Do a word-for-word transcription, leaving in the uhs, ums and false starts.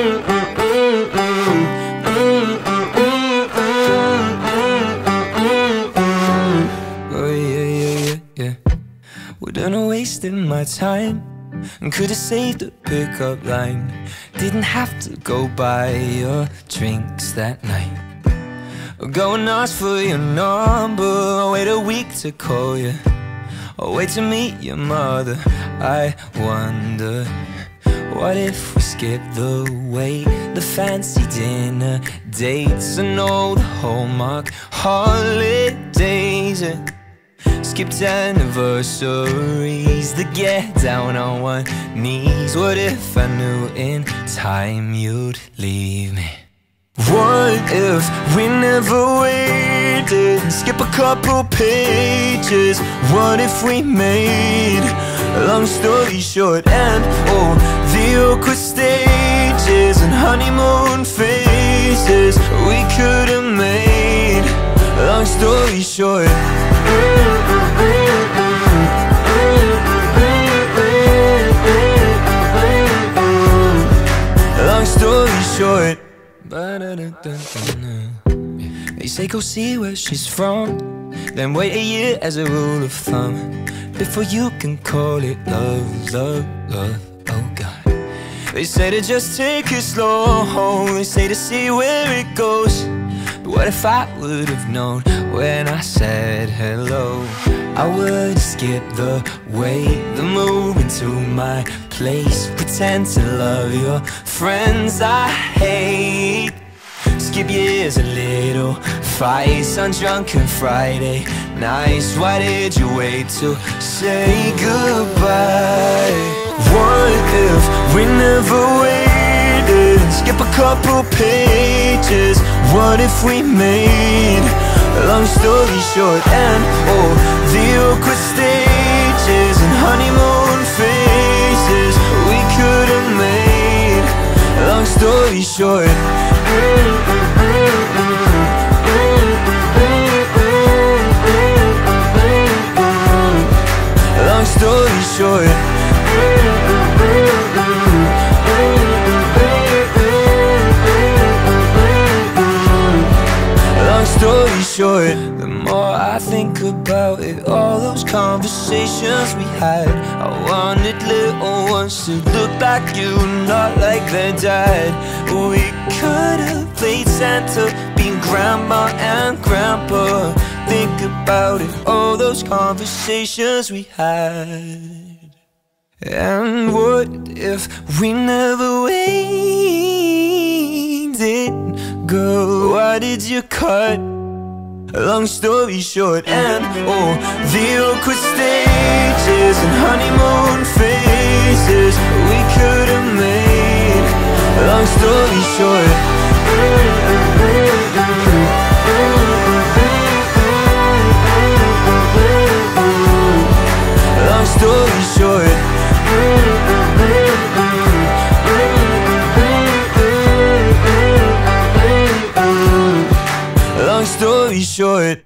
Oh yeah, yeah, yeah, yeah. Wouldn't have wasted my time and could have saved a pickup line. Didn't have to go buy your drinks that night. Or go and ask for your number, or wait a week to call you, or wait to meet your mother. I wonder, what if we skip the wait, the fancy dinner dates, and all the Hallmark holidays, and skipped anniversaries, the get down on one knees. What if I knew in time you'd leave me? What if we never waited, skip a couple pages? What if we made a long story short, and all the awkward stages and honeymoon phases we could have made? A long story short. Long story short. They say go see where she's from, then wait a year as a rule of thumb before you can call it love, love, love. Oh God. They say to just take it slow, they say to see where it goes. But what if I would have known when I said hello? I would skip the wait, the move into my place, pretend to love your friends I hate. Skip years and little fights on drunken Friday nights. Why did you wait to say goodbye? What if we never waited, skip a couple pages? What if we made a long story short, and oh, the awkward stages and honeymoon phases we could have made? A long story short. A long story short. Story short, the more I think about it, all those conversations we had. I wanted little ones to look like you, not like their dad. We could have played Santa, being grandma and grandpa. Think about it, all those conversations we had. And what if we never waited? Girl, why did you cut? A long story short, and oh, the awkward stages and honeymoon phases we could have made. A long story short. A long story short. Long story short.